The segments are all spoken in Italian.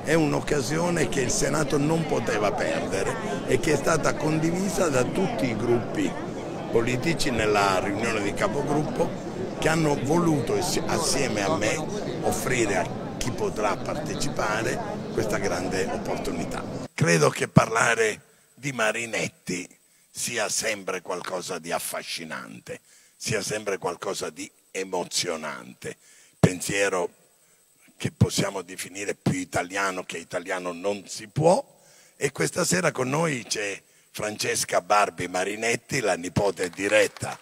È un'occasione che il Senato non poteva perdere e che è stata condivisa da tutti i gruppi politici nella riunione di capogruppo, che hanno voluto assieme a me offrire a chi potrà partecipare questa grande opportunità. Credo che parlare di Marinetti sia sempre qualcosa di affascinante, sia sempre qualcosa di emozionante. Pensiero che possiamo definire più italiano che italiano non si può, e questa sera con noi c'è Francesca Barbi Marinetti, la nipote diretta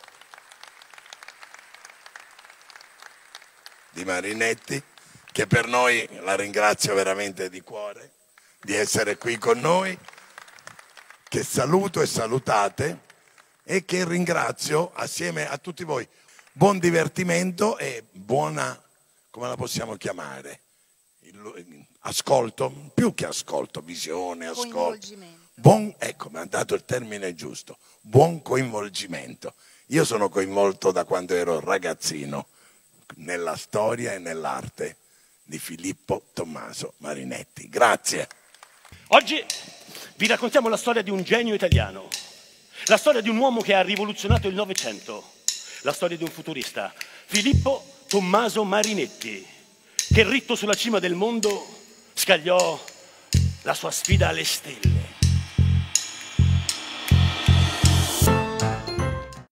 di Marinetti, che per noi, la ringrazio veramente di cuore di essere qui con noi, che saluto e salutate e che ringrazio assieme a tutti voi. Buon divertimento e buona, come la possiamo chiamare? Ascolto, più che ascolto, visione, ascolto. Coinvolgimento. Ecco, mi ha dato il termine giusto, buon coinvolgimento. Io sono coinvolto da quando ero ragazzino nella storia e nell'arte di Filippo Tommaso Marinetti. Grazie. Oggi vi raccontiamo la storia di un genio italiano, la storia di un uomo che ha rivoluzionato il Novecento, la storia di un futurista, Filippo Tommaso Marinetti, che ritto sulla cima del mondo scagliò la sua sfida alle stelle.